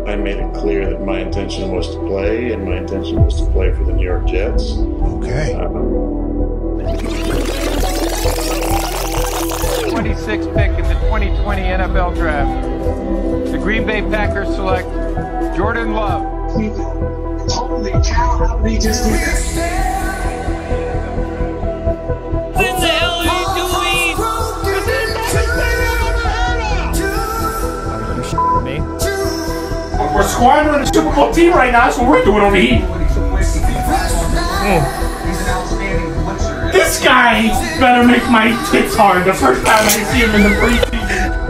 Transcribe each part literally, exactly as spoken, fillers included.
I made it clear that my intention was to play, and my intention was to play for the New York Jets. Okay. Um, twenty-sixth pick in the twenty twenty N F L Draft. The Green Bay Packers select Jordan Love. Holy cow, how did he just do that? What the hell are you doing? Are you shitting me? We're squandering a Super Bowl team right now, so we're doing over here. Mm. This guy better make my tits hard the first time I see him in the preseason.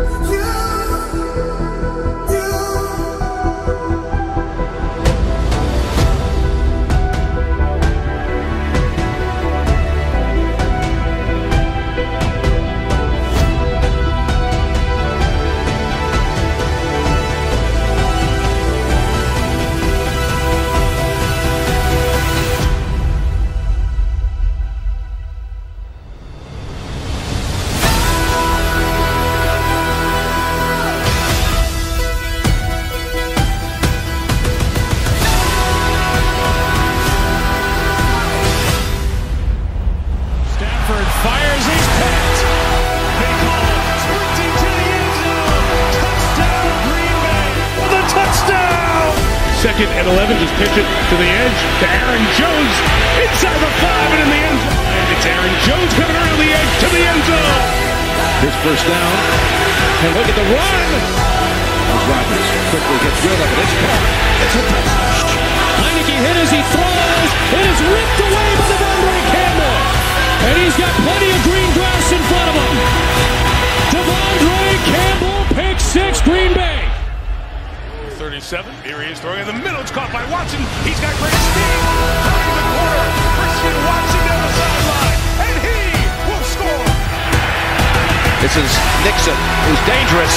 Fires, he's picked. Big ball, sprinting to the end zone. Touchdown, Green Bay. The touchdown. Second and eleven, just pitch it to the edge to Aaron Jones inside the five and in the end zone. And it's Aaron Jones coming around the edge to the end zone. His first down. And look at the run. As Rodgers quickly gets rid of it. It's caught. It's a touchdown. Heineke hit as he throws. It is ripped away by the Devondre Campbell. And he's got plenty of green grass in front of him. Devondre Campbell, pick six, Green Bay. thirty-seven, here he is throwing in the middle. It's caught by Watson. He's got great speed. Turning the corner. Christian Watson down the sideline. And he will score. This is Nixon, who's dangerous.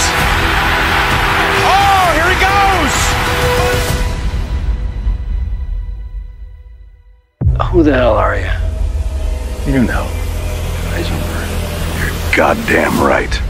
Oh, here he goes. Who the hell are you? You know. Heisenberg. You're goddamn right.